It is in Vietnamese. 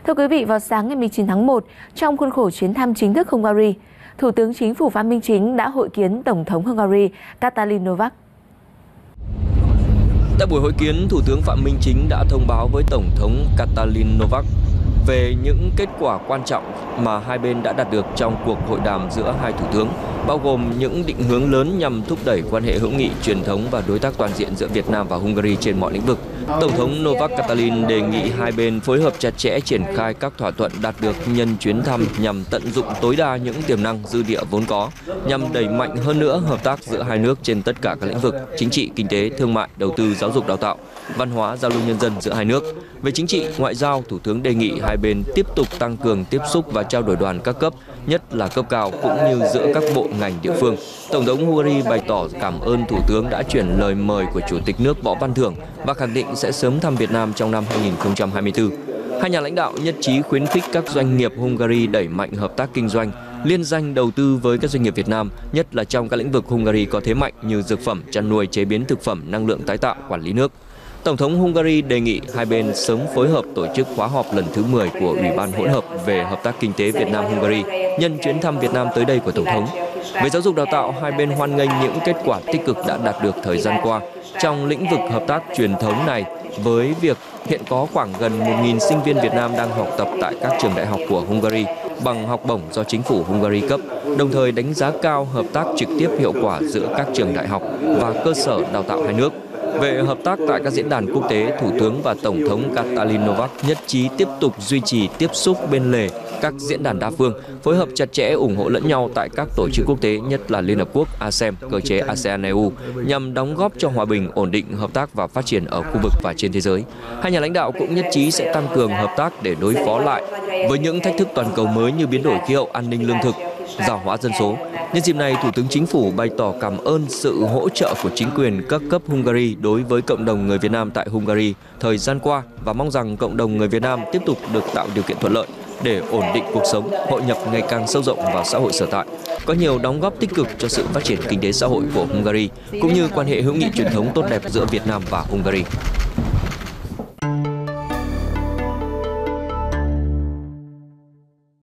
Thưa quý vị, vào sáng ngày 19 tháng 1, trong khuôn khổ chuyến thăm chính thức Hungary, Thủ tướng Chính phủ Phạm Minh Chính đã hội kiến Tổng thống Hungary Katalin Novak. Tại buổi hội kiến, Thủ tướng Phạm Minh Chính đã thông báo với Tổng thống Katalin Novak về những kết quả quan trọng mà hai bên đã đạt được trong cuộc hội đàm giữa hai thủ tướng, bao gồm những định hướng lớn nhằm thúc đẩy quan hệ hữu nghị, truyền thống và đối tác toàn diện giữa Việt Nam và Hungary trên mọi lĩnh vực. Tổng thống Novak Katalin đề nghị hai bên phối hợp chặt chẽ triển khai các thỏa thuận đạt được nhân chuyến thăm nhằm tận dụng tối đa những tiềm năng dư địa vốn có, nhằm đẩy mạnh hơn nữa hợp tác giữa hai nước trên tất cả các lĩnh vực chính trị, kinh tế, thương mại, đầu tư, giáo dục đào tạo, văn hóa, giao lưu nhân dân giữa hai nước. Về chính trị, ngoại giao, Thủ tướng đề nghị hai bên tiếp tục tăng cường tiếp xúc và trao đổi đoàn các cấp, nhất là cấp cao cũng như giữa các bộ ngành địa phương. Tổng thống Hungary bày tỏ cảm ơn Thủ tướng đã chuyển lời mời của Chủ tịch nước Võ Văn Thưởng và khẳng định sẽ sớm thăm Việt Nam trong năm 2024. Hai nhà lãnh đạo nhất trí khuyến khích các doanh nghiệp Hungary đẩy mạnh hợp tác kinh doanh, liên danh đầu tư với các doanh nghiệp Việt Nam, nhất là trong các lĩnh vực Hungary có thế mạnh như dược phẩm, chăn nuôi, chế biến thực phẩm, năng lượng tái tạo, quản lý nước. Tổng thống Hungary đề nghị hai bên sớm phối hợp tổ chức khóa họp lần thứ 10 của Ủy ban hỗn hợp về hợp tác kinh tế Việt Nam-Hungary nhân chuyến thăm Việt Nam tới đây của Tổng thống. Về giáo dục đào tạo, hai bên hoan nghênh những kết quả tích cực đã đạt được thời gian qua trong lĩnh vực hợp tác truyền thống này, với việc hiện có khoảng gần 1.000 sinh viên Việt Nam đang học tập tại các trường đại học của Hungary bằng học bổng do chính phủ Hungary cấp, đồng thời đánh giá cao hợp tác trực tiếp hiệu quả giữa các trường đại học và cơ sở đào tạo hai nước. Về hợp tác tại các diễn đàn quốc tế, Thủ tướng và Tổng thống Katalin Novak nhất trí tiếp tục duy trì tiếp xúc bên lề các diễn đàn đa phương, phối hợp chặt chẽ ủng hộ lẫn nhau tại các tổ chức quốc tế, nhất là Liên Hợp Quốc, ASEM, cơ chế ASEAN-EU, nhằm đóng góp cho hòa bình, ổn định, hợp tác và phát triển ở khu vực và trên thế giới. Hai nhà lãnh đạo cũng nhất trí sẽ tăng cường hợp tác để đối phó lại với những thách thức toàn cầu mới như biến đổi khí hậu, an ninh lương thực, già hóa dân số. Nhân dịp này, Thủ tướng Chính phủ bày tỏ cảm ơn sự hỗ trợ của chính quyền các cấp Hungary đối với cộng đồng người Việt Nam tại Hungary thời gian qua và mong rằng cộng đồng người Việt Nam tiếp tục được tạo điều kiện thuận lợi để ổn định cuộc sống, hội nhập ngày càng sâu rộng vào xã hội sở tại, có nhiều đóng góp tích cực cho sự phát triển kinh tế xã hội của Hungary cũng như quan hệ hữu nghị truyền thống tốt đẹp giữa Việt Nam và Hungary.